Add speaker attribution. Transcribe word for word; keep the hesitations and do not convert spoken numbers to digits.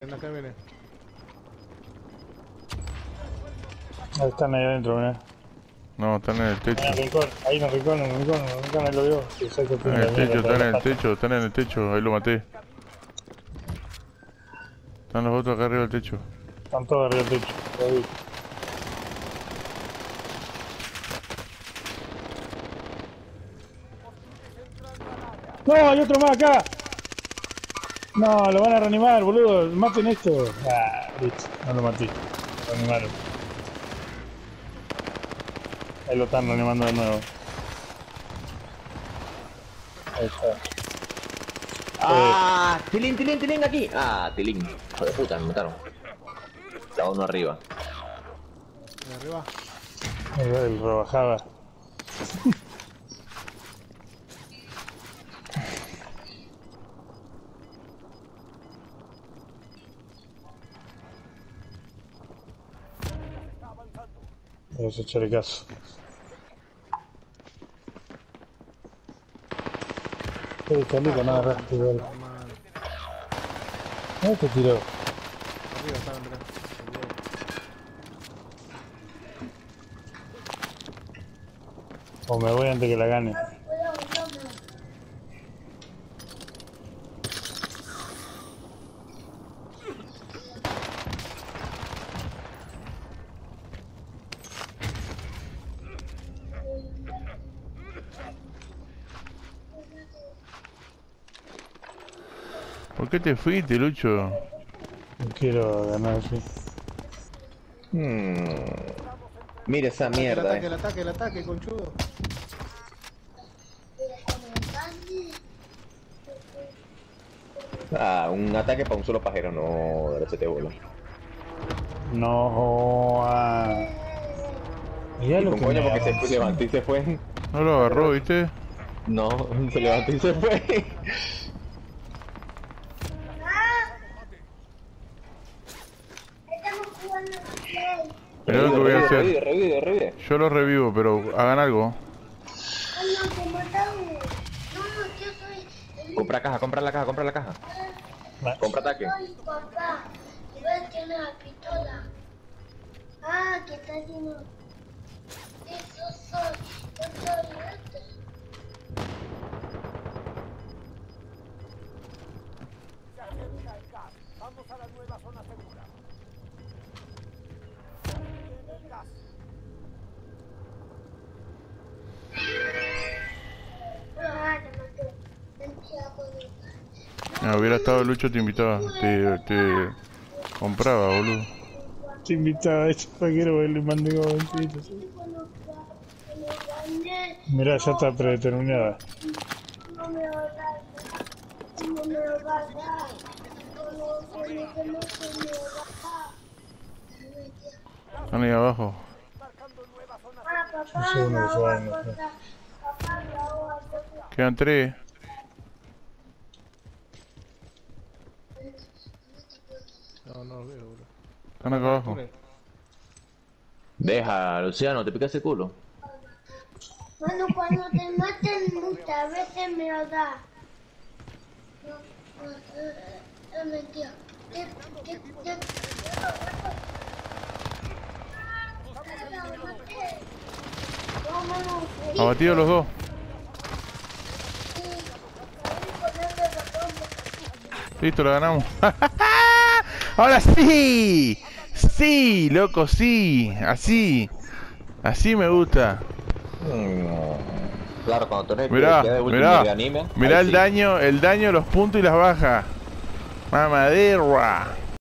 Speaker 1: Acá viene.
Speaker 2: Ahí están ahí adentro, mirá.
Speaker 3: No, están en el techo.
Speaker 2: En el rincón, ahí en el rincón, en el rincón, en el rincón, ahí lo veo.
Speaker 3: Están en el techo, están en el techo, están en el techo, ahí lo maté. Están los otros acá arriba del techo.
Speaker 2: Están todos arriba del techo, lo vi. ¡No! ¡Hay otro más acá! No, lo van a reanimar, boludo. Maten esto. Ah, listo, no lo maté. Lo reanimaron. Ahí lo están reanimando de nuevo. Ahí está.
Speaker 4: ¡Ah! ¡Tilín, tilín, tilín aquí! ¡Ah, tilín! Hijo de puta, me mataron. Está uno arriba.
Speaker 1: De arriba.
Speaker 2: El, el rebajada. Vamos a echarle caso. Eh, Calico, no agarraste igual. ¿Dónde te tiró?
Speaker 1: Arriba está, Andrés.
Speaker 2: O me voy antes que la gane.
Speaker 3: ¿Por qué te fuiste, Lucho?
Speaker 2: No quiero ganar así.
Speaker 4: Hmm. Mira esa mierda,
Speaker 1: El ataque,
Speaker 4: eh.
Speaker 1: el ataque, el ataque, conchudo.
Speaker 4: Ah, un ataque para un solo pajero, no, de se te bola.
Speaker 2: No, ah. Mirá
Speaker 4: Y
Speaker 2: lo
Speaker 4: con
Speaker 2: que
Speaker 4: coño
Speaker 2: me
Speaker 4: porque
Speaker 2: avanzó.
Speaker 4: se levantó y se fue.
Speaker 3: No lo agarró, ¿viste?
Speaker 4: No, se levantó y se fue.
Speaker 3: Mirá lo que voy a
Speaker 4: Revive,
Speaker 3: hacer.
Speaker 4: revive, revive, revive.
Speaker 3: Yo lo revivo, pero hagan algo.
Speaker 4: Compra caja, compra la caja, compra la caja. Compra ataque.
Speaker 5: Papá, igual tiene la pistola. Ah, que está haciendo. Eso soy. Yo soy este.
Speaker 6: Vamos a la nueva zona segura. El gas.
Speaker 5: Ah, le maté. Mentira, boludo.
Speaker 3: Ah, hubiera estado Lucho, te invitaba. Te, te compraba, boludo.
Speaker 2: Te invitaba a ese paquero y le mandé como veintilitos. Mirá, ya está predeterminada.
Speaker 5: No me va a dar. No me va a dar. No me va a dar.
Speaker 3: Están ahí abajo.
Speaker 5: Ah, papá,
Speaker 2: Un segundo que se vayan,
Speaker 5: la
Speaker 2: no sé.
Speaker 5: otra. Papá, la otra.
Speaker 3: Quedan tres.
Speaker 1: No, no lo veo, bro.
Speaker 3: Están acá abajo.
Speaker 4: Deja, Luciano, te pica ese culo.
Speaker 5: Bueno, cuando te maten muchas veces me lo da. No, no, eh, es mentira. ¿Qué, qué, qué?
Speaker 3: Abatidos los dos. Listo, lo ganamos. ¡Ahora sí! ¡Sí, loco, sí! Así. Así me gusta.
Speaker 4: Mm, claro, cuando tenés
Speaker 3: Mirá,
Speaker 4: que de último
Speaker 3: mirá.
Speaker 4: de anime.
Speaker 3: Mirá
Speaker 4: ahí
Speaker 3: el
Speaker 4: sí.
Speaker 3: daño, el daño, los puntos y las bajas. Mamadera.